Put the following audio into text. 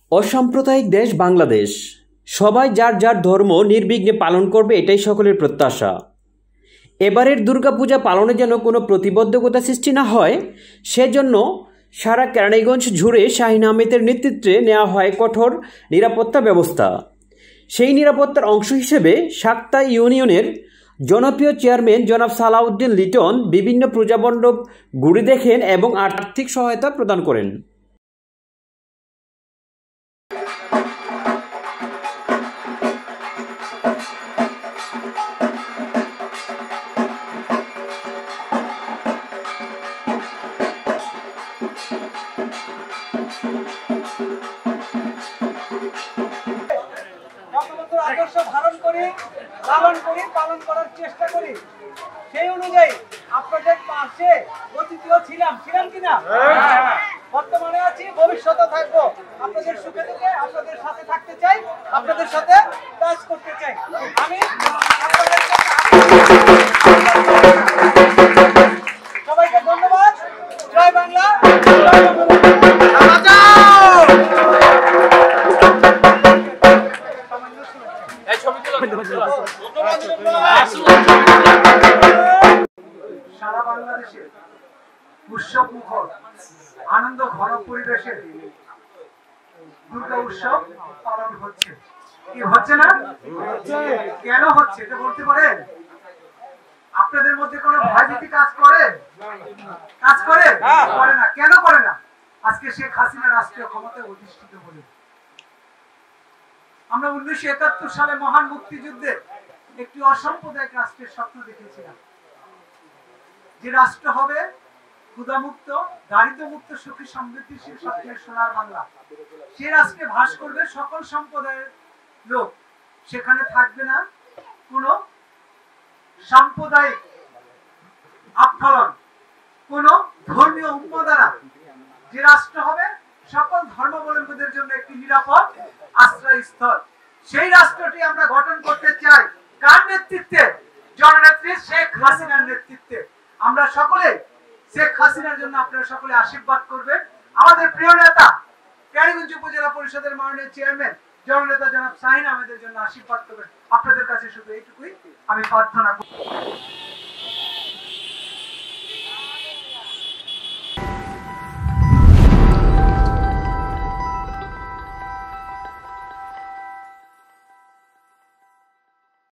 অসাম্প্রদায়িক দেশ বাংলাদেশ। সবাই যার যার ধর্ম নির্বিঘ্নে পালন করবে, এটাই সকলের প্রত্যাশা। এবারের দুর্গাপূজা পালনে যেন কোনো প্রতিবন্ধকতা সৃষ্টি না হয়, সেজন্য সারা কেরানীগঞ্জ জুড়ে শাহীন আহমেদের নেতৃত্বে নেওয়া হয় কঠোর নিরাপত্তা ব্যবস্থা। সেই নিরাপত্তার অংশ হিসেবে শাক্তা ইউনিয়নের জনপ্রিয় চেয়ারম্যান জনাব সালাউদ্দিন লিটন বিভিন্ন পূজা মণ্ডপ ঘুরে দেখেন এবং আর্থিক সহায়তা প্রদান করেন। আদর্শ ধারণ করি, লালন করি, পালন করার চেষ্টা করি। সেই অনুযায়ী আপনাদের পাশে অতীতেও ছিলাম কিনা? বর্তমানে আছি, ভবিষ্যতে থাকবো। আপনাদের সুখে দুঃখে আপনাদের সাথে থাকতে চাই, আপনাদের সাথে কাজ করতে চাই। আমি সবাইকে ধন্যবাদ। জয় বাংলা, জয় বঙ্গবন্ধু। সারা বাংলাদেশে উৎসব মুখর আনন্দ ঘন পরিবেশে দুর্গা উৎসব পালন হচ্ছে। কি হচ্ছে না? কেন হচ্ছে এটা বলতে পারেন? আপনাদের মধ্যে কোনো ভয়ভীতি কাজ করে? করে না। কেন করে না? আজকে শেখ হাসিনা রাষ্ট্রীয় ক্ষমতায় অধিষ্ঠিত বলে। আমরা 1971 সালে মহান মুক্তিযুদ্ধে একটি অসাম্প্রদায়িক রাষ্ট্রের স্বপ্ন দেখেছিলাম, যে রাষ্ট্র হবে ক্ষুধামুক্ত, দারিদ্র্যমুক্ত, সুখী, সমৃদ্ধিশীল, স্বপ্নের সোনার বাংলা। সে রাষ্ট্রে বাস করবে সকল সম্প্রদায়ের লোক। সেখানে থাকবে না কোনো সাম্প্রদায়িক আস্ফালন, কোনো ধর্মীয় উন্মাদনা। যে রাষ্ট্র হবে সকল ধর্মাবলম্বীদের জন্য একটি নিরাপদ আশ্রয়স্থল। সেই রাষ্ট্রটি আমরা গঠন করতে চাই। কার নেতৃত্বে? জননেত্রী শেখ হাসিনার নেতৃত্বে। আমরা সকলে শেখ হাসিনার জন্য আপনারা সকলে আশীর্বাদ করবেন। আমাদের প্রিয় নেতা কেরানীগঞ্জ উপজেলা পরিষদের মাননীয় চেয়ারম্যান জননেতা জনাব শাহীন আহমেদের জন্য আশীর্বাদ করবেন। আপনাদের কাছে শুধু এইটুকুই আমি প্রার্থনা করি।